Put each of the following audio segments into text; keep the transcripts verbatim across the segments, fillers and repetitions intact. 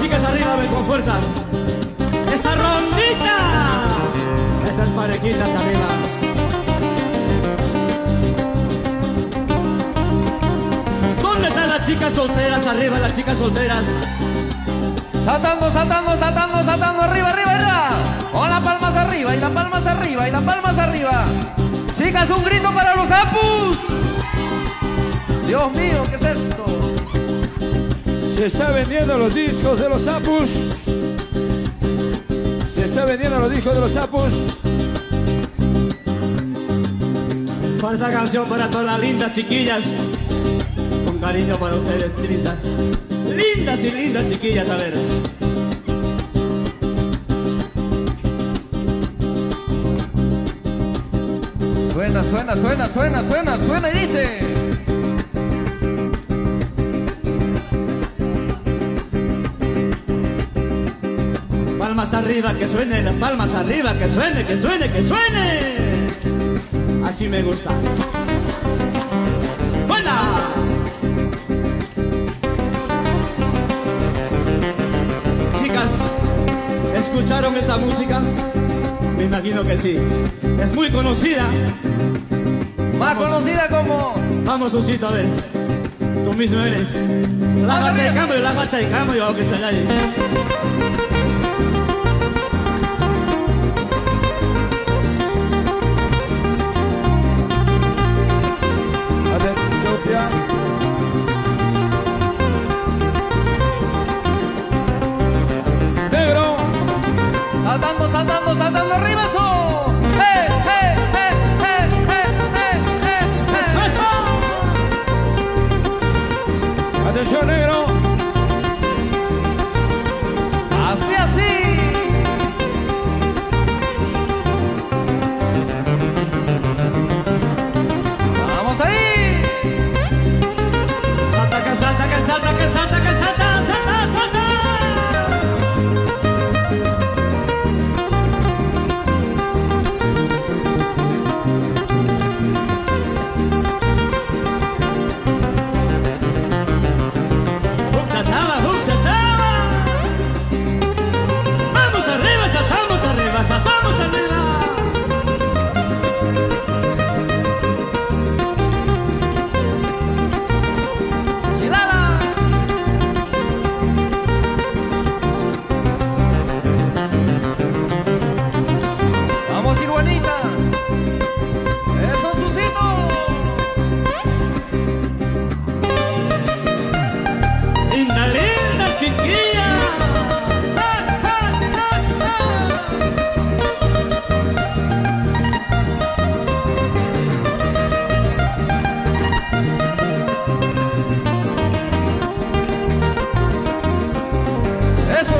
chicas arriba, ven con fuerza. ¡Esa rondita! Esas parejitas arriba. ¿Dónde están las chicas solteras? Arriba las chicas solteras. Saltando, saltando, saltando, saltando, arriba, arriba, arriba. Con las palmas arriba y las palmas arriba y las palmas arriba. Chicas, un grito para los Apus. Dios mío, ¿qué es esto? Se está vendiendo los discos de los Apus. Se está vendiendo los discos de los Apus. Falta canción para todas las lindas chiquillas. Con cariño para ustedes, lindas. Lindas y lindas chiquillas, a ver. Suena, suena, suena, suena, suena, suena y dice. Palmas arriba, que suene, las palmas arriba, que suene, que suene, que suene. Así me gusta. ¡Buena! Chicas, ¿escucharon esta música? Me imagino que sí. Es muy conocida. Más vamos, conocida como... Vamos, Osito, a ver. Tú mismo eres. La bacha de cambio, la bacha de cambio, aunque esté ahí. Negro. Saltando, saltando, saltando arriba eso. ¡Eh, eh, eh, eh, eh, eh, eh! ¡Eso, eso! Atención, negro. Así, así. Vamos ahí. Salta, que salta, que salta, que salta, que salta, salta, salta. Huchataba, huchataba. Vamos arriba, saltamos arriba, saltamos arriba. Chilala. Vamos, Irwanita. Eso, Susito. Linda, linda chiquilla. ¡Ah, ah, ah, ah! Eso.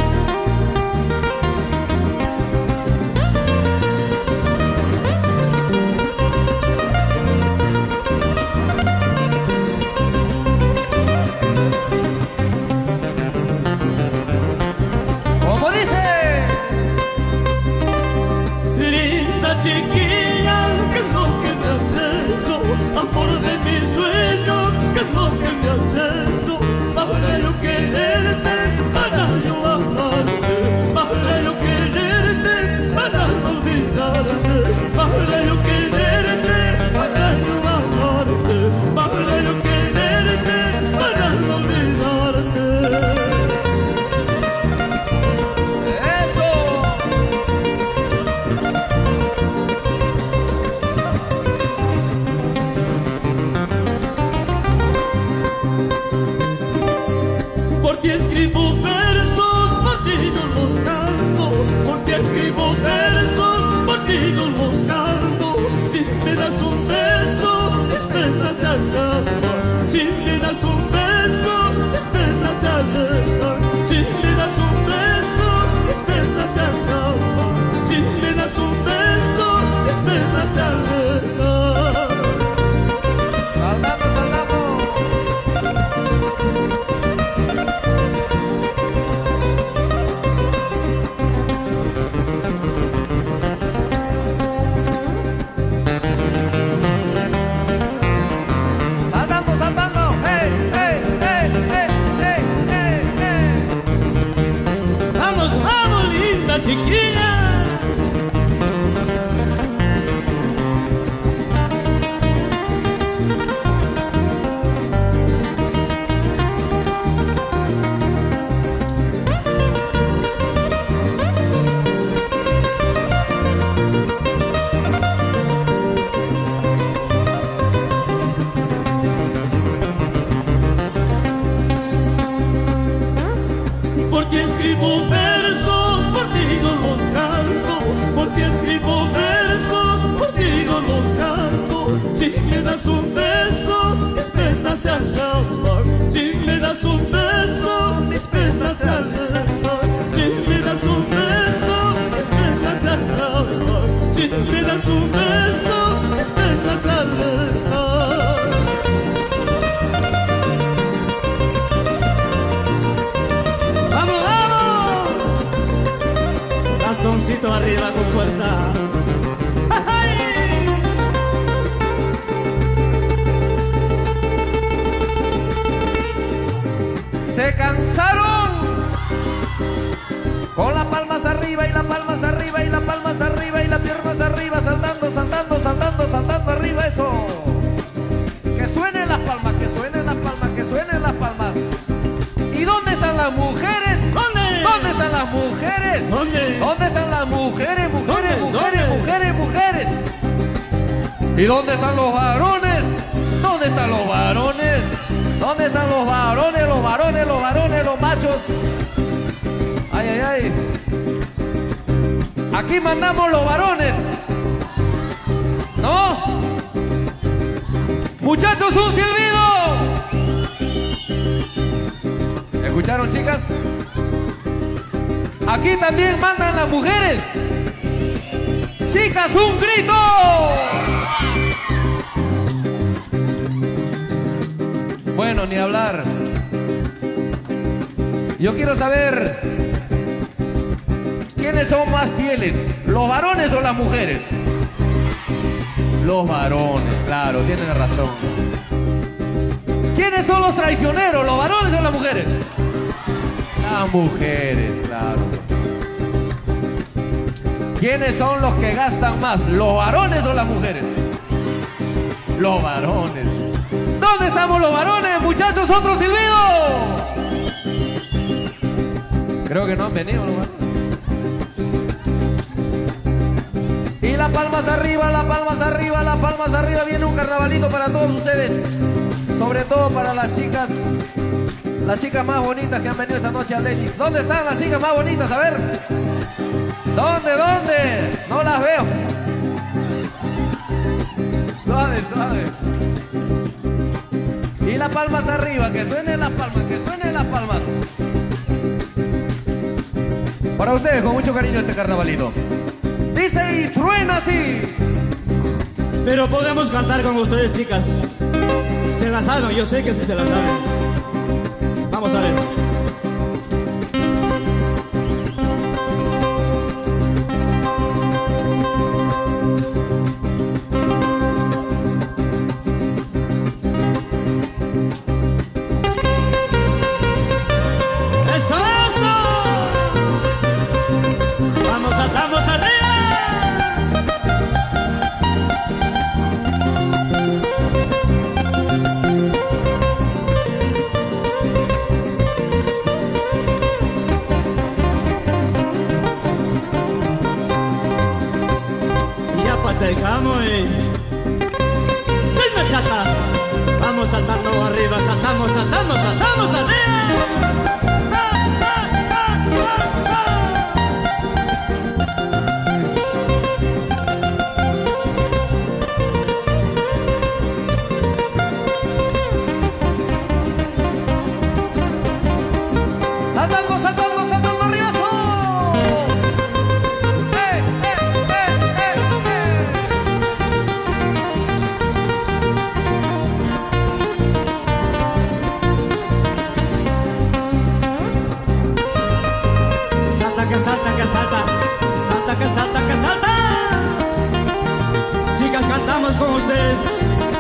¿Cómo dice? Linda chiquilla, ¿qué es lo que me has hecho? Amor de mis sueños, ¿qué es lo que me has hecho? Para yo quererte, para yo amarte, para yo quererte, para no olvidarte, para yo quererte, para yo amarte, para yo quererte, para no olvidarte. Eso. Por ti escribo versos, por ti yo los canto. Por ti escribo versos, por ti yo los canto. Si me das un beso, es pena se acaba. Si me das un beso, es pena se acaba. Si me das un beso, es pena se acaba. Si me das un beso, es pena se acaba. Saltando, saltando. alejan. Si me das un beso, mis penas se alejan. Si me das un beso, mis penas se alejan. Si me das un beso, mis penas se alejan. ¡Vamos, vamos! Bastoncito arriba con fuerza. Se cansaron con las palmas arriba y las palmas arriba y las palmas arriba y las piernas arriba, saltando, saltando, saltando, saltando arriba, eso. Que suenen las palmas, que suenen las palmas, que suenen las palmas. ¿Y dónde están las mujeres? ¿Dónde? ¿Dónde están las mujeres? ¿Dónde? ¿Dónde están las mujeres, mujeres, ¿Dónde? mujeres, ¿Dónde? mujeres, mujeres? ¿Y dónde están los varones? ¿Dónde están los varones? ¿Dónde están los varones, los varones, los varones, los machos? Ay, ay, ay. Aquí mandamos los varones. ¿No? Muchachos, un silbido. ¿Escucharon, chicas? Aquí también mandan las mujeres. Chicas, un grito. Bueno, ni hablar. Yo quiero saber quiénes son más fieles, los varones o las mujeres. Los varones, claro, tienen razón. ¿Quiénes son los traicioneros, los varones o las mujeres? Las mujeres, claro. ¿Quiénes son los que gastan más, los varones o las mujeres? Los varones. ¿Dónde estamos los varones, muchachos? ¡Otro silbido! Creo que no han venido los varones. Y las palmas arriba, las palmas arriba, las palmas arriba. Viene un carnavalito para todos ustedes. Sobre todo para las chicas, las chicas más bonitas que han venido esta noche al Denis. ¿Dónde están las chicas más bonitas? A ver. ¿Dónde, dónde? No las veo. Suave, suave. Y las palmas arriba, que suenen las palmas, que suenen las palmas. Para ustedes, con mucho cariño, este carnavalito. Dice y truena así. Pero podemos cantar con ustedes, chicas. Se la saben, yo sé que sí se la saben. Vamos a ver. Llegamos y... ¡Chinga chata! Vamos saltando arriba, saltamos, saltamos, saltamos arriba. ¡Ah, ah, ah, ah, ah! Saltando, saltando, saltando arribazo. ¡Eh, eh, eh, eh, eh! Salta, que salta, que salta. Salta, que salta, que salta. Chicas, cantamos con ustedes.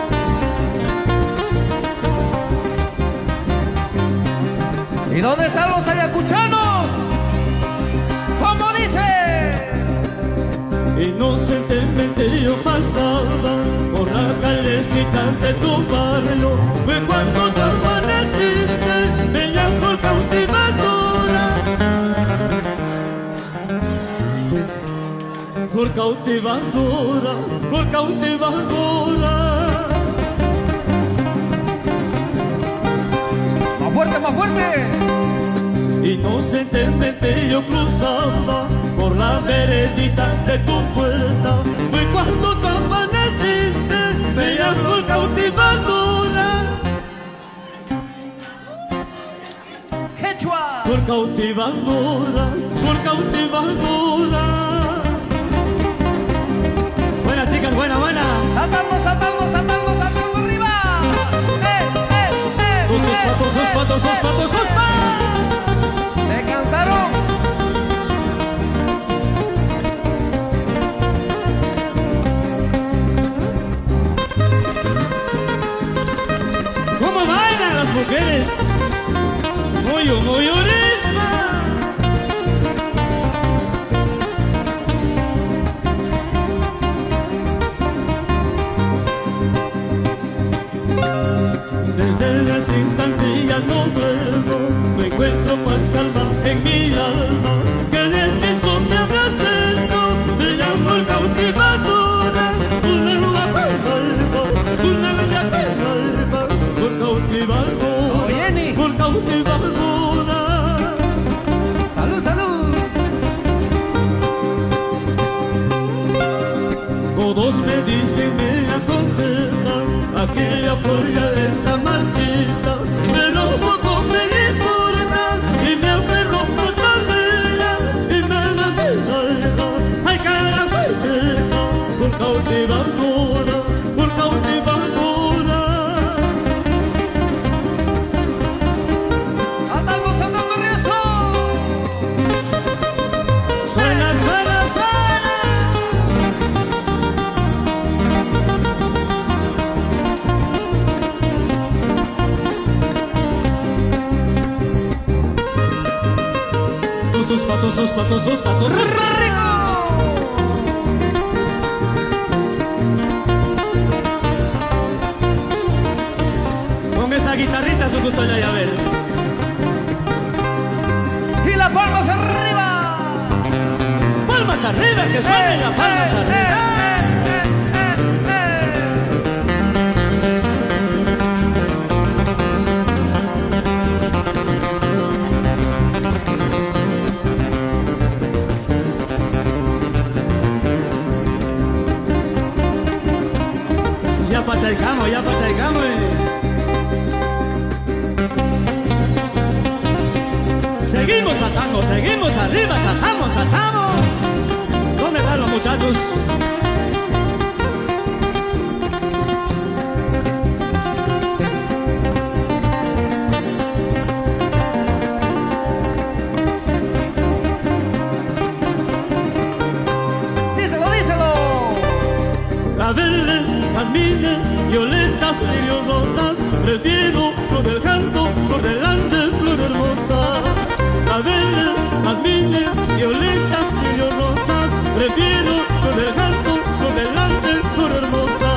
¿Y dónde están los ayacuchanos? ¿Cómo dice? Inocentemente yo pasaba por la callecita de tu barrio. Fue cuando tú amaneciste, bella por cautivadora. Por cautivadora, por cautivadora. ¡Más fuerte, más fuerte! Inocentemente yo cruzaba por la veredita de tu puerta. Fue cuando tú amaneciste, bella por cautivadora. por cautivadora, por cautivadora. Buenas chicas, buena, buena. Saltando, saltando, saltando, saltando arriba. Eh, eh, eh. Tus sus patos, sus patos, sus patos, sus patos. Se cansaron. ¿Cómo bailan las mujeres? Muy, muy orisma. Desde ese instante ya no duermo, no encuentro paz, calma en mi alma. Que de hechizo me habrás hecho, me llamo cautivadora. Una luna que alma, una luna que alma, por cautivadora, Jenny. por cautivadora. Salud, salud. Todos me dicen, me aconsejan, aquella flor ya está marchita, pero poco me importa y me aferro pues a ella y me la deja. Ay, cara fuerte, por cautivadora, por cautivadora. Saltando, saltando, riesgo. Suena, suena, suena. Sus patos, sus patos, sus patos, sus patos. Con esa guitarrita, su suya, ya ver. Y las palmas arriba. Palmas arriba, que suenen las palmas Eh, arriba. eh, eh, eh, Ya pachaicamos, ya pachaicamos. Seguimos saltando, seguimos arriba, saltamos, saltamos. ¿Dónde están los muchachos? díselo, díselo. Claveles, jazmines, violetas, lirios rosas. Prefiero flor del canto por delante, flor hermosa. Claveles, jazmines, violetas, lirios rosas. Prefiero flor del canto por delante, flor hermosa.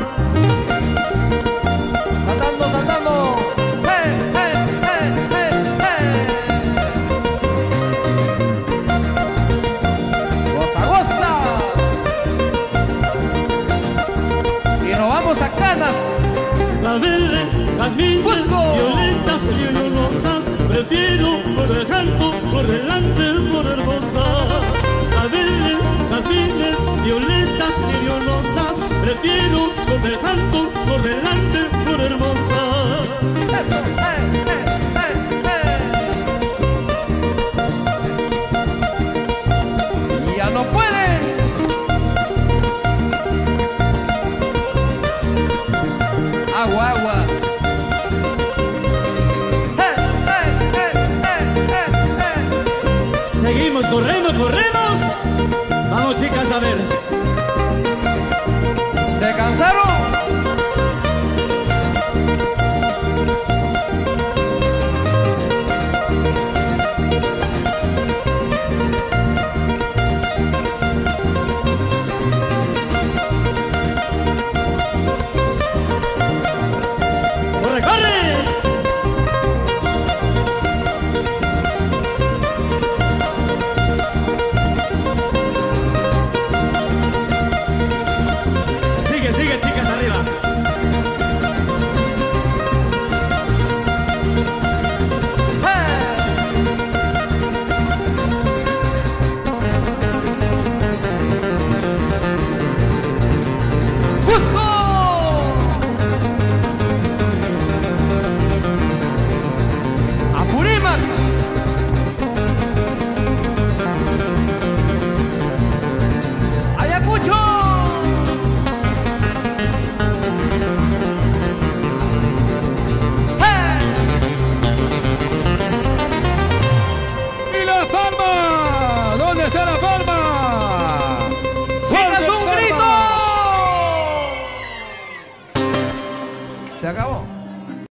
Saltando, saltando. Eh, eh, eh, eh, eh. Goza, goza. Y nos vamos a Canas. Claveles, jazmines, Busco. violetas, lirios rosas. Prefiero flor del canto por delante, flor hermosa. Claveles, jazmines, violetas, lirios rosas. Prefiero flor del canto por delante, flor hermosa. Eso. Eh, eh, eh, eh. Ya no puede. Agua, agua. Eh, eh, eh, eh, eh, eh. Seguimos, corremos, corremos. Vamos chicas a ver. ¿Se cansaron? ¡Corre, corre! Se acabó.